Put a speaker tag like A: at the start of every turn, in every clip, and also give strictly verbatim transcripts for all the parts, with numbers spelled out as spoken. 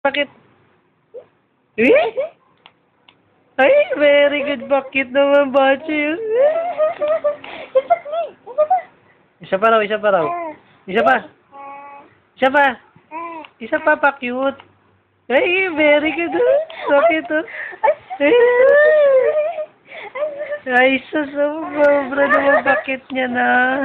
A: Bakit? Eh? Ay, very good. Bakit naman, Bachi? Isa pa raw, isa pa raw. Isa pa. Isa pa. Isa pa pa, cute. Ay, very good. Bakit to? Ay, sus, sobra naman bakit niya na.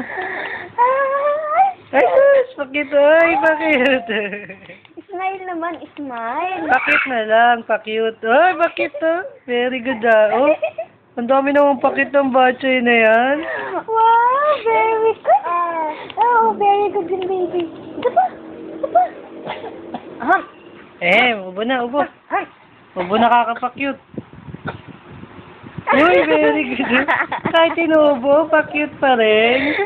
A: Ay, sus, bakit? Ay, bakit?
B: Smile naman, smile.
A: Bakit na lang, pa-cute. Ay, bakit to? Very good ah. Oh, ang dami namang pakit ng Bachoy na yan.
B: Wow, very good. Oh, very good din, baby. Ito pa, ito pa. Aham.
A: Eh, ubo na, ubo. Ubo na kakapakyut. Uy, very good. Kahit inubo, pa-cute pa rin.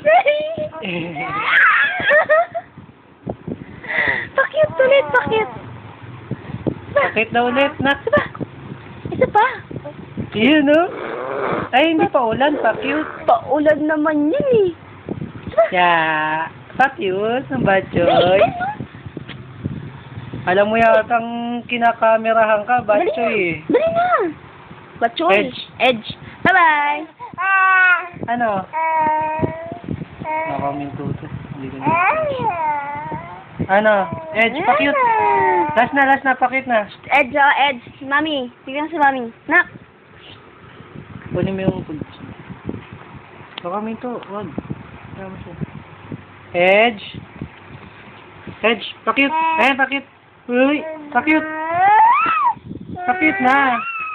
B: Pakit ulit, pakit.
A: Bakit na ulit, nak?
B: Isa pa. Isa pa.
A: Yun, no? Ay, hindi pa ulan, pa-cute.
B: Paulan naman yun eh.
A: Yeah, pa-cute ng Bachoy. Alam mo yatang kinakamerahan ka, Bachoy.
B: Dali na. Bachoy.
A: Edge.
B: Edge. Bye-bye.
A: Ano? Nakaminto ito. Hindi ko na. Ano? Edge, pa-cute. Last na, last na, pa-cute na.
B: Edge, oh, Edge. Mami. Tignan si Mami. Nak.
A: Kunin mo yung pulis. Nakaminto, wag. Kaya mo siya. Edge. Edge, pa-cute. Eh, pa-cute. Uy, pa-cute. Pa-cute na.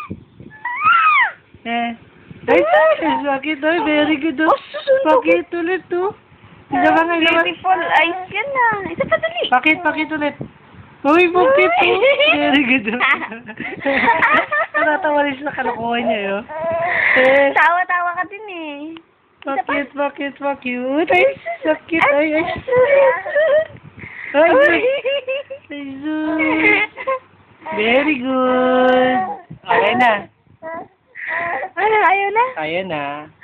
A: Eh. Ay, pa-cute. Ay, very good. Oh. Pa-cute ulit, oh. Isa ka nga, isa ka.
B: Beautiful eyes yan na. Isa pa dali.
A: Pakit, pakit ulit. Uy, bukit po. Very good. Natatawalis na kalokohan niya, yo. Eh,
B: Tawa-tawa ka din eh.
A: pakit, pakit, pakit. Ay, sakit. Ay, ay. Ay, ay. Ay, sus. Very good. Okay na.
B: Ano, ayaw na?
A: Ayan na.